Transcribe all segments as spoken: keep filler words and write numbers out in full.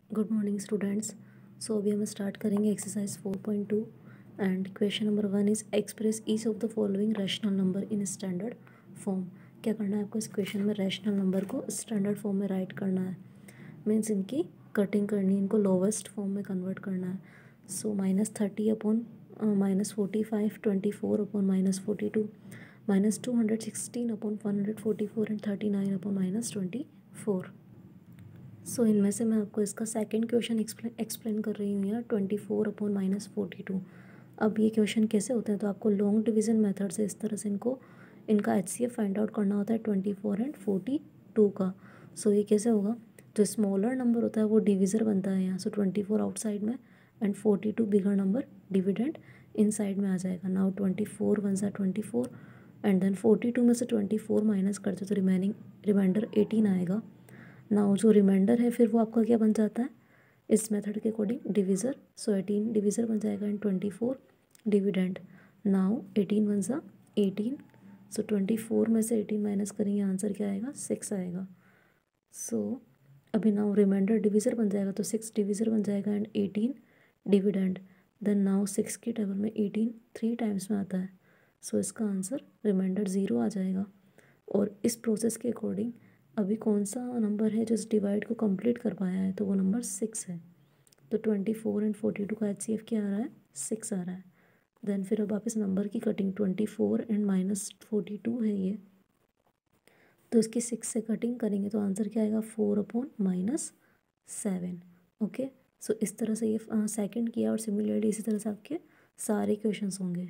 Good morning students. सो अभी हम start करेंगे exercise four point two and question number one is express each of the following rational number in standard form. क्या करना है आपको इस क्वेश्चन में? रैशनल नंबर को स्टैंडर्ड फॉर्म में राइट करना है, मीन्स इनकी कटिंग करनी है, इनको लोवेस्ट फॉर्म में कन्वर्ट करना है। So minus thirty upon minus forty five, twenty four upon minus forty two, minus two hundred sixteen upon one hundred forty four and thirty nine upon minus twenty four. So so, इनमें से मैं आपको इसका second question explain explain कर रही हूँ यार, twenty four upon minus forty two. अब ये क्वेश्चन कैसे होते हैं, तो आपको लॉन्ग डिवीजन मेथड से इस तरह से इनको इनका H C F find out करना होता है twenty four and forty two का। सो so, ये कैसे होगा? जो स्मॉलर नंबर होता है वो डिविज़र बनता है यहाँ, सो ट्वेंटी फोर आउटसाइड में and forty two bigger number dividend inside में आ जाएगा। नाउ ट्वेंटी फोर वन सा twenty four and then forty two में से ट्वेंटी फोर माइनस करते तो रिमेनिंग रिमाइंडर एटीन आएगा। नाउ जो रिमाइंडर है फिर वो आपका क्या बन जाता है इस मेथड के according? Divisor. So eighteen divisor बन जाएगा and twenty four dividend. Now eighteen one सा एटीन, सो ट्वेंटी फोर में से एटीन माइनस करेंगे, आंसर क्या आएगा? सिक्स आएगा। सो so, अभी नाउ रिमाइंडर डिविज़र बन जाएगा तो सिक्स डिविज़र बन जाएगा and eighteen dividend. Then now six की टेबल में एटीन थ्री टाइम्स में आता है, सो so, इसका आंसर रिमाइंडर ज़ीरो आ जाएगा। और इस प्रोसेस के अकॉर्डिंग अभी कौन सा नंबर है जो इस डिवाइड को कंप्लीट कर पाया है, तो वो नंबर सिक्स है। तो twenty four and forty two का एच सी एफ क्या आ रहा है? सिक्स आ रहा है। देन फिर अब आप इस नंबर की cutting, twenty four and minus forty two है ये, तो इसकी सिक्स से कटिंग करेंगे तो आंसर क्या आएगा? Four upon minus seven. Okay, so इस तरह से ये सेकंड किया और सिमिलरली इसी तरह से आपके सारे क्वेश्चंस होंगे।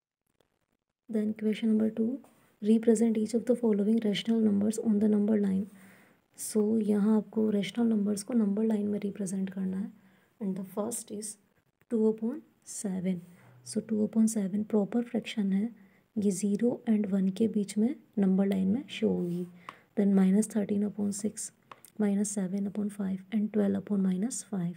Then question number two, represent each of the following rational numbers on the number line. So यहाँ आपको रैशनल नंबर्स को नंबर लाइन में रिप्रेजेंट करना है and the first is two upon seven. So two upon seven proper fraction है, ये zero and one के बीच में नंबर लाइन में शो होगी। Then minus thirteen upon six, minus seven upon five and twelve upon minus five.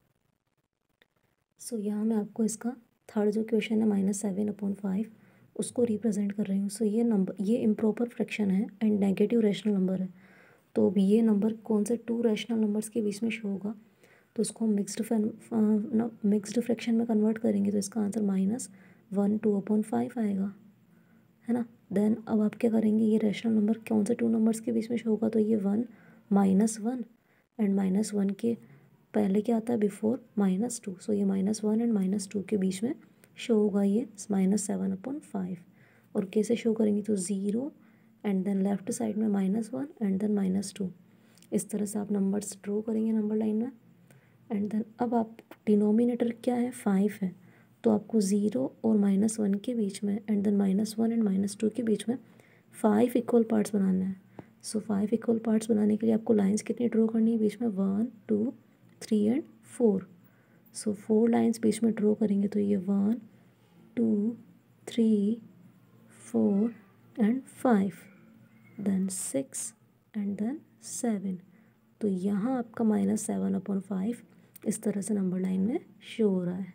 So यहाँ मैं आपको इसका थर्ड जो क्वेश्चन है माइनस सेवन अपॉन फाइव उसको रिप्रेजेंट कर रही हूँ। सो so, ये नंबर ये इम्प्रॉपर फ्रैक्शन है एंड नेगेटिव रैशनल नंबर है, तो अब ये नंबर कौन से टू रैशनल नंबर्स के बीच में शो होगा, तो उसको हम मिक्सड मिक्सड फ्रैक्शन में कन्वर्ट करेंगे तो इसका answer minus one two upon five आएगा, है ना। देन अब आप क्या करेंगे, ये रैशनल नंबर कौन से टू नंबर्स के बीच में शो होगा, तो ये one minus one and minus one के पहले क्या आता है? Before minus two. सो ये minus one and minus two के बीच में शो होगा ये माइनस सेवन अपॉन फाइव। और कैसे शो करेंगे, तो zero and then left side में minus one and then minus two, इस तरह से आप नंबर्स ड्रॉ करेंगे नंबर लाइन में। एंड देन अब आप डिनोमिनेटर क्या है? फाइव है, तो आपको ज़ीरो और माइनस वन के बीच में and then minus one and minus two के बीच में फाइव इक्वल पार्ट्स बनाना है। सो फाइव इक्वल पार्ट्स बनाने के लिए आपको लाइंस कितनी ड्रॉ करनी है? बीच में one two three and four. So four lines बीच में ड्रॉ करेंगे तो ये one two three four and five, then six and then seven. तो यहाँ आपका माइनस सेवन अपॉन फाइव इस तरह से नंबर लाइन में शो हो रहा है।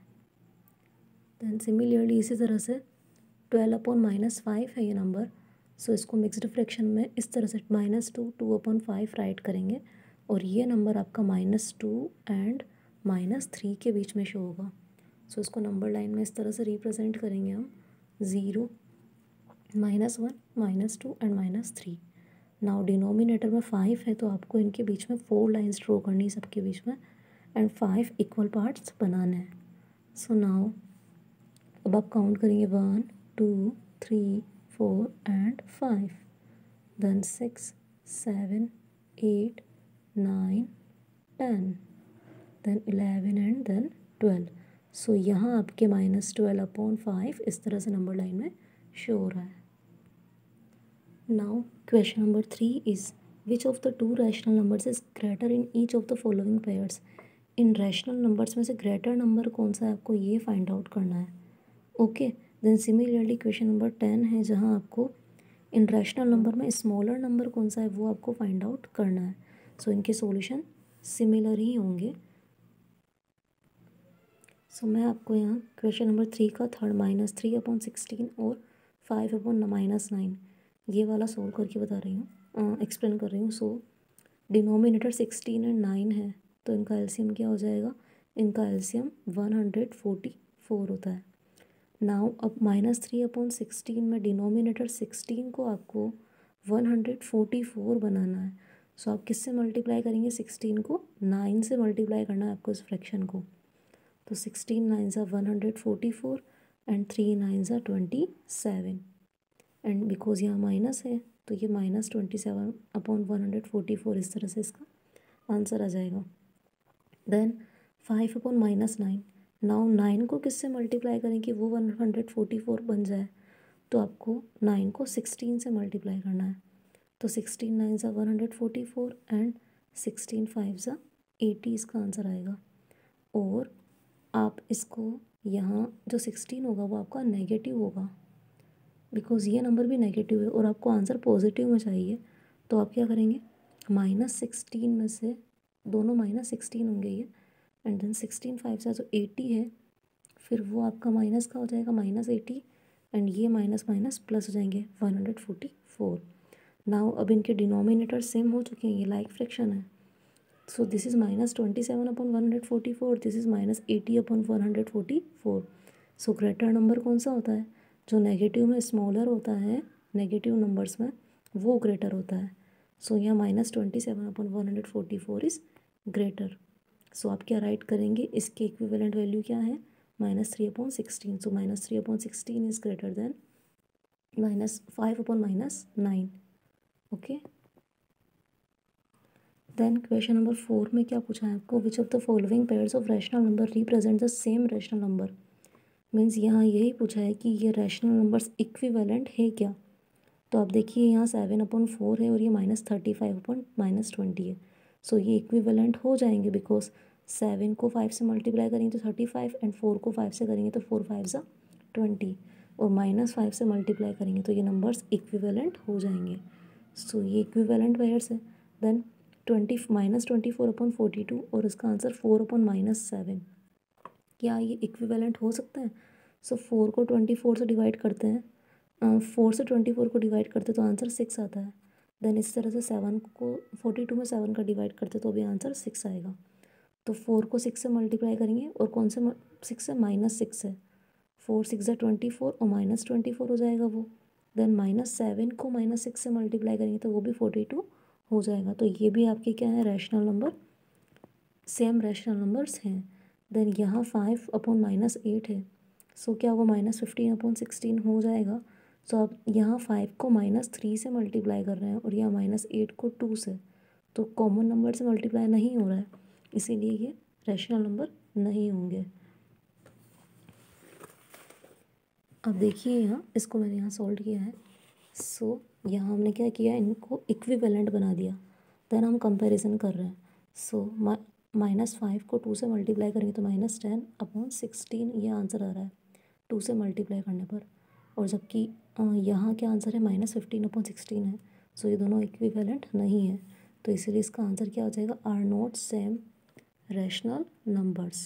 देन सिमिलरली इसी तरह से ट्वेल्व अपॉन माइनस फाइव है ये नंबर, सो इसको मिक्सड फ्रैक्शन में इस तरह से minus two two upon five right करेंगे और ये नंबर आपका minus two and minus three के बीच में शो होगा। सो इसको नंबर लाइन में इस तरह से रिप्रेजेंट करेंगे हम, zero minus one minus two and minus three. Now denominator में फाइव है तो आपको इनके बीच में फोर लाइंस ड्रॉ करनी है सबके बीच में एंड फाइव इक्वल पार्ट्स बनाना है। सो नाउ अब आप काउंट करेंगे one two three four and five, then six seven eight nine ten, then eleven and then twelve. So यहाँ आपके माइनस ट्वेल्व अपॉन फाइव इस तरह से नंबर लाइन में शो हो रहा है। Now question number three is which of the two rational numbers is greater in each of the following pairs. इन रैशनल नंबर्स में से ग्रेटर नंबर कौन सा है आपको ये फाइंड आउट करना है। Okay, then similarly question number ten है जहाँ आपको इन रैशनल नंबर में स्मॉलर नंबर कौन सा है वो आपको फाइंड आउट करना है। सो so, इनके सॉल्यूशन सिमिलर ही होंगे। सो so, मैं आपको यहाँ क्वेश्चन नंबर थ्री का third minus three upon sixteen और फाइव अपॉन माइनस नाइन ये वाला सोल्व करके बता रही हूँ, एक्सप्लेन कर रही हूँ। So denominator sixteen and nine है तो इनका एलसीएम क्या हो जाएगा, इनका LCM one hundred forty four होता है। नाउ अब माइनस थ्री अपॉन सिक्सटीन में डिनोमिनेटर सिक्सटीन को आपको वन हंड्रेड फोर्टी फोर बनाना है। सो आप किससे मल्टीप्लाई करेंगे, सिक्सटीन को नाइन से मल्टीप्लाई करना है आपको इस फ्रैक्शन को। तो सिक्सटीन नाइन ज़ा one hundred forty four and three nine ज़ा ट्वेंटी सेवन, एंड बिकॉज यहाँ माइनस है तो ये minus twenty seven upon one hundred forty four, इस तरह से इसका आंसर आ जाएगा। Then five upon minus nine, now nine को किससे मल्टीप्लाई करें कि वो वन हंड्रेड फोर्टी फोर बन जाए, तो आपको नाइन को सिक्सटीन से मल्टीप्लाई करना है। तो सिक्सटीन नाइन ज़ा one hundred forty four and sixteen five ज़ा एटी, इसका आंसर आएगा। और आप इसको यहाँ जो सिक्सटीन होगा वो आपका नेगेटिव होगा, बिकॉज ये नंबर भी नेगेटिव है और आपको आंसर पॉजिटिव में चाहिए। तो आप क्या करेंगे, माइनस सिक्सटीन में से दोनों माइनस सिक्सटीन होंगे ये, एंड देन सिक्सटीन फाइव से जो एटी है फिर वो आपका माइनस का हो जाएगा माइनस एटी, एंड ये माइनस माइनस प्लस हो जाएंगे one hundred forty four. Now अब इनके डिनोमिनेटर सेम हो चुके हैं, ये लाइक फ्रैक्शन है। So this is minus twenty seven upon one hundred forty four, this is minus eighty upon one hundred forty four. So greater number कौन सा होता है, जो नेगेटिव में स्मॉलर होता है, नेगेटिव नंबर्स में वो ग्रेटर होता है। सो यहाँ minus twenty seven upon one hundred forty four is greater. So आप क्या राइट करेंगे, इसके इक्विवेलेंट वैल्यू क्या है, minus three upon sixteen. So minus three upon sixteen is greater than minus five upon minus nine. Okay, then question number four में क्या पूछा है आपको, which of the following pairs of rational number represent the same rational number. Means यहाँ यही पूछा है कि ये रैशनल नंबर्स इक्विवेलेंट है क्या। तो आप देखिए यहाँ सेवन अपॉन फोर है और ये minus thirty five upon minus twenty है। सो ये इक्विवेलेंट हो जाएंगे, बिकॉज सेवन को फाइव से मल्टीप्लाई करेंगे तो थर्टी फाइव, एंड फोर को फाइव से करेंगे तो फोर फाइव ज़ा ट्वेंटी, और माइनस फाइव से मल्टीप्लाई करेंगे तो ये नंबर्स इक्विवेलेंट हो जाएंगे। सो so, ये इक्विवेलेंट पेयर्स है। Then twenty minus twenty four upon forty two और इसका answer four upon minus seven, क्या ये इक्विवेलेंट हो सकता है। सो so, फोर को ट्वेंटी फोर से डिवाइड करते हैं, फोर से ट्वेंटी फोर को डिवाइड करते तो आंसर सिक्स आता है। देन इस तरह से सेवन को फोर्टी टू में सेवन का डिवाइड करते तो भी आंसर सिक्स आएगा। तो फोर को सिक्स से मल्टीप्लाई करेंगे और कौन से सिक्स से, माइनस सिक्स है, फोर सिक्स है ट्वेंटी फोर और माइनस ट्वेंटी फोर हो जाएगा वो। देन माइनस सेवन को माइनस सिक्स से मल्टीप्लाई करेंगे तो वो भी फोर्टी टू हो जाएगा। तो ये भी आपके क्या है, rational number, same rational numbers हैं। देन यहाँ फाइव अपॉन माइनस एट है, सो क्या वो माइनस फिफ्टीन अपॉन सिक्सटीन हो जाएगा। सो आप यहाँ फाइव को माइनस थ्री से मल्टीप्लाई कर रहे हैं और यहाँ माइनस एट को टू से, तो कॉमन नंबर से मल्टीप्लाई नहीं हो रहा है, इसीलिए ये रैशनल नंबर नहीं होंगे। अब देखिए यहाँ इसको मैंने यहाँ सॉल्व किया है। सो so, यहाँ हमने क्या किया, इनको इक्विवेलेंट बना दिया। देन हम कंपैरिजन कर रहे हैं। सो माइनस फाइव को टू से मल्टीप्लाई करेंगे तो माइनस टेन अपॉन सिक्सटीन ये आंसर आ रहा है टू से मल्टीप्लाई करने पर, और जबकि यहाँ क्या आंसर है, माइनस फिफ्टीन अपॉन सिक्सटीन है। सो ये दोनों इक्विवेलेंट नहीं है, तो इसीलिए इसका आंसर क्या हो जाएगा, are not same rational numbers.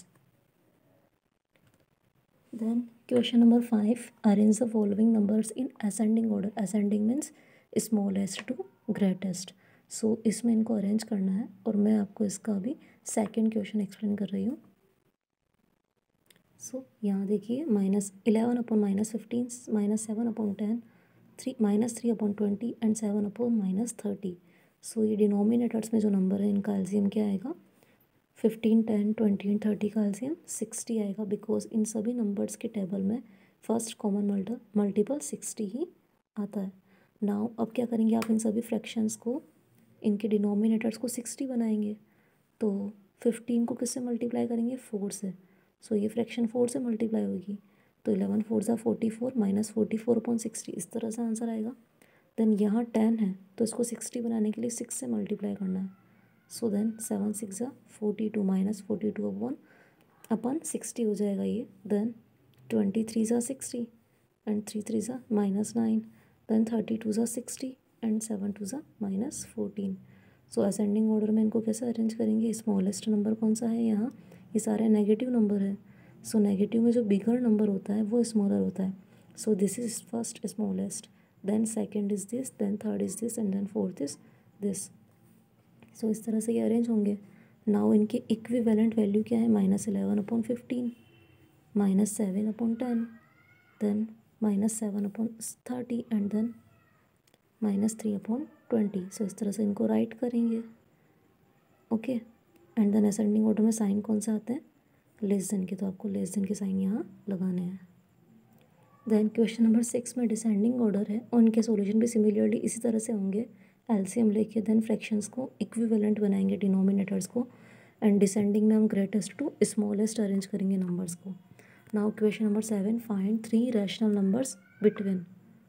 Then question number five, arrange the following numbers in ascending order. Ascending means smallest to greatest. So इसमें इनको अरेंज करना है और मैं आपको इसका अभी सेकेंड क्वेश्चन एक्सप्लेन कर रही हूँ। सो so, यहाँ देखिए minus eleven upon minus fifteen, minus seven upon ten, three minus three upon twenty and seven upon minus thirty. So ये डिनोमिनेटर्स में जो नंबर है इनका एलसीएम क्या आएगा, fifteen ten twenty and thirty का एलसीएम सिक्सटी आएगा, बिकॉज इन सभी नंबर्स के टेबल में first common multi multiple sixty ही आता है। नाउ अब क्या करेंगे, आप इन सभी फ्रैक्शंस को, इनके डिनोमिनेटर्स को सिक्सटी बनाएंगे। तो फिफ्टीन को किससे मल्टीप्लाई करेंगे, फोर से। सो so, ये फ्रैक्शन फोर से मल्टीप्लाई होगी, तो इलेवन फोर ज़ा forty four minus forty four upon sixty, इस तरह से आंसर आएगा। देन यहाँ टेन है तो इसको सिक्सटी बनाने के लिए सिक्स से मल्टीप्लाई करना है। सो देन सेवन सिक्स ज़ा forty two minus forty two upon upon sixty हो जाएगा ये। देन ट्वेंटी थ्री ज़ा सिक्सटी एंड थ्री थ्री ज़ा minus nine, then thirty two ज़ा सिक्सटी एंड सेवन टू ज़ा minus fourteen. So ascending order में इनको कैसे अरेंज करेंगे, स्मॉलेस्ट नंबर कौन सा है, यहाँ ये सारे नेगेटिव नंबर है। सो नेगेटिव में जो बिगर नंबर होता है वो स्मॉलर होता है। So this is first smallest, then second is this, then third is this and then fourth is this. So इस तरह से ये अरेंज होंगे। नाउ इनके इक्विवेलेंट वैल्यू क्या है, minus eleven upon fifteen, minus seven upon ten, then minus seven upon thirty and then minus three upon twenty. So इस तरह से इनको राइट करेंगे। Okay, and then ascending order में साइन कौन सा आता है, लेस देन के, तो आपको लेस देन के साइन यहाँ लगाने हैं। देन क्वेश्चन नंबर सिक्स में डिसेंडिंग ऑर्डर है, उनके सॉल्यूशन भी सिमिलरली इसी तरह से होंगे। एलसीएम लेके देन फ्रैक्शंस को इक्विवेलेंट बनाएंगे, डिनोमिनेटर्स को, एंड डिसेंडिंग में हम ग्रेटेस्ट टू स्मॉलेस्ट अरेंज करेंगे नंबर्स को। Now question number seven, find three rational numbers between.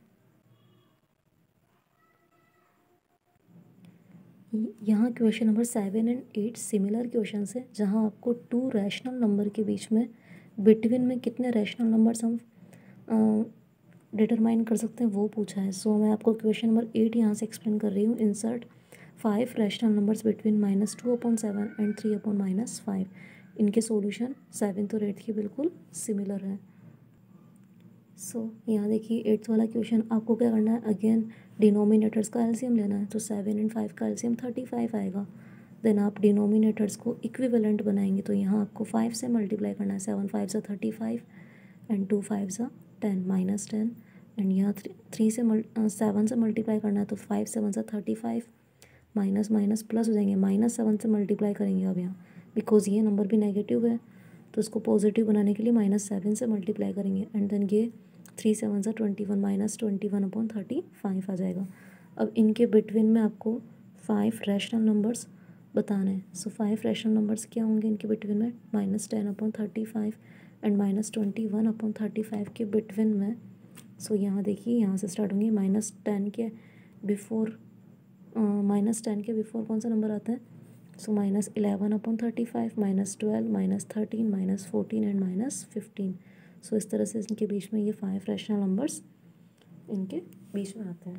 यहाँ question number seven and eight similar question है, जहाँ आपको टू रैशनल नंबर के बीच में बिटवीन में कितने रैशनल नंबर्स हम डिटरमाइन कर सकते हैं वो पूछा है। सो so, मैं आपको क्वेश्चन नंबर एट यहाँ से एक्सप्लेन कर रही हूँ। Insert five rational numbers between minus two upon seven and three upon minus five. इनके सॉल्यूशन सेवन्थ और एट्थ के बिल्कुल सिमिलर है। सो so, यहाँ देखिए एट्थ वाला क्वेश्चन आपको क्या करना है, अगेन डिनोमिनेटर्स का एलसीएम लेना है। तो सेवन एंड फाइव का एलसीएम थर्टी फाइव आएगा। देन आप डिनोमिनेटर्स को इक्विवेलेंट बनाएंगे, तो यहाँ आपको फाइव से मल्टीप्लाई करना है। सेवन फाइव सा thirty five and two five सा टेन, माइनस टेन, एंड यहाँ थ्री थ्री से मल सेवन से मल्टीप्लाई करना है, तो फाइव सेवन सा thirty five, minus minus plus हो जाएंगे, माइनस सेवन से मल्टीप्लाई करेंगे अब यहाँ, बिकॉज ये नंबर भी नेगेटिव है तो इसको पॉजिटिव बनाने के लिए माइनस सेवन से मल्टीप्लाई करेंगे, एंड देन ये थ्री सेवन सा twenty one, minus twenty one upon thirty five आ जाएगा। अब इनके बिटवीन में आपको फाइव रैशनल नंबर्स बताने हैं। सो फाइव रैशनल नंबर्स क्या होंगे इनके बिटवीन में, minus ten upon thirty five and minus twenty one upon thirty five के बिटवीन में। सो so, यहाँ देखिए यहाँ से स्टार्ट होंगे, माइनस टेन के बिफोर माइनस टेन के बिफोर कौन सा नंबर आता है, so minus eleven upon thirty five, minus twelve, minus thirteen, minus fourteen and minus fifteen. So इस तरह से इनके बीच में ये फाइव रैशनल नंबर्स इनके बीच में आते हैं।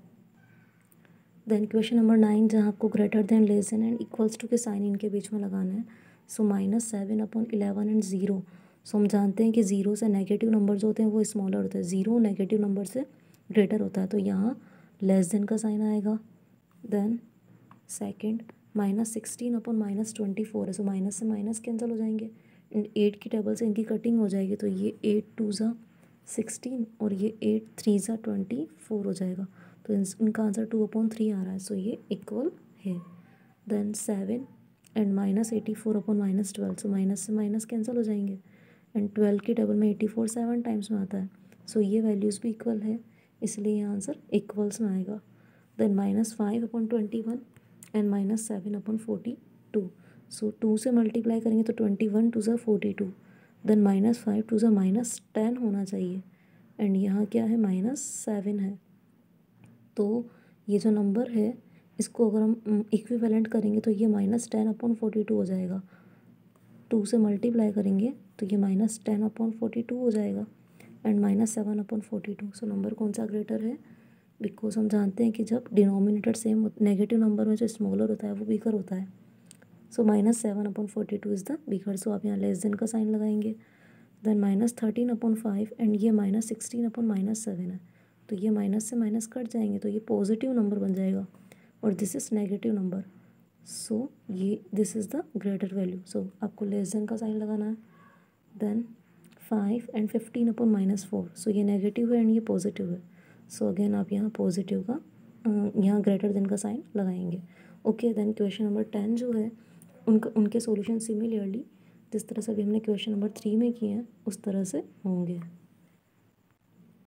देन क्वेश्चन नंबर नाइन, जहाँ आपको greater than, less than and equals to के साइन इनके बीच में लगाना है। So minus seven upon eleven and zero. So हम जानते हैं कि ज़ीरो से नेगेटिव नंबर जो होते हैं वो स्मॉलर होते हैं, ज़ीरो नेगेटिव नंबर से ग्रेटर होता है, तो यहाँ लेस देन का साइन आएगा। Then second, minus sixteen upon minus twenty four है, सो माइनस से माइनस कैंसिल हो जाएंगे, एंड एट की टेबल से इनकी कटिंग हो जाएगी, तो ये एट टू ज़ा सिक्सटीन और ये एट थ्री ज़ा ट्वेंटी फोर हो जाएगा, तो इनका आंसर टू अपॉन थ्री आ रहा है। सो ये इक्वल है। Then seven and minus eighty four upon minus twelve, so minus से माइनस कैंसिल हो जाएंगे, एंड ट्वेल्व की टेबल में एटी फोर सेवन टाइम्स में आता है, सो ये वैल्यूज़ भी इक्वल है, इसलिए ये आंसर इक्वल्स में आएगा। Then minus five upon twenty one and minus seven upon forty two. So two से मल्टीप्लाई करेंगे तो ट्वेंटी वन टू ज़ा forty two, then minus five two ज़ा माइनस टेन होना चाहिए, एंड यहाँ क्या है, माइनस सेवन है। तो ये जो नंबर है इसको अगर हम इक्विवेलेंट करेंगे तो ये minus ten upon forty two हो जाएगा। टू से मल्टीप्लाई करेंगे तो ये minus ten upon forty two हो जाएगा, and minus seven upon forty two. So number कौन सा ग्रेटर है, बिकॉज हम जानते हैं कि जब डिनोमिनेटर सेम, नेगेटिव नंबर में जो स्मॉलर होता है वो बिगर होता है। So minus seven upon forty two is the bigger. So आप यहाँ लेस देन का साइन लगाएंगे। Then minus thirteen upon five and ये minus sixteen upon minus seven है, तो ये माइनस से माइनस कट जाएंगे, तो ये पॉजिटिव नंबर बन जाएगा, और this is negative number. So ये this is the greater value. So आपको लेस देन का साइन लगाना है। Then five and fifteen upon minus four, so ये नेगेटिव है एंड ये पॉजिटिव है, सो अगेन आप यहाँ पॉजिटिव का यहाँ ग्रेटर देन का साइन लगाएंगे। Okay, then question number ten जो है उनका उनके सॉल्यूशन सिमिलरली जिस तरह से अभी हमने क्वेश्चन नंबर थ्री में किए हैं उस तरह से होंगे।